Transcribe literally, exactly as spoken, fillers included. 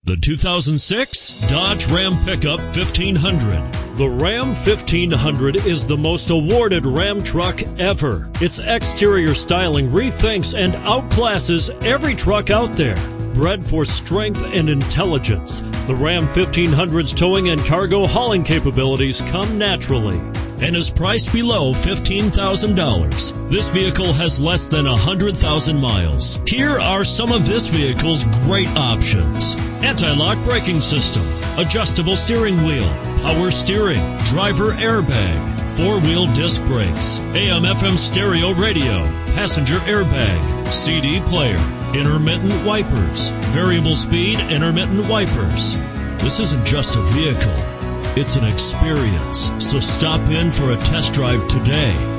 The two thousand six Dodge Ram Pickup fifteen hundred. The Ram fifteen hundred is the most awarded Ram truck ever. Its exterior styling rethinks and outclasses every truck out there. Bred for strength and intelligence, the Ram fifteen hundred's towing and cargo hauling capabilities come naturally and is priced below fifteen thousand dollars. This vehicle has less than one hundred thousand miles. Here are some of this vehicle's great options: anti-lock braking system, adjustable steering wheel, power steering, driver airbag, four-wheel disc brakes, A M F M stereo radio, passenger airbag, C D player, intermittent wipers, variable speed intermittent wipers. This isn't just a vehicle, it's an experience. So stop in for a test drive today.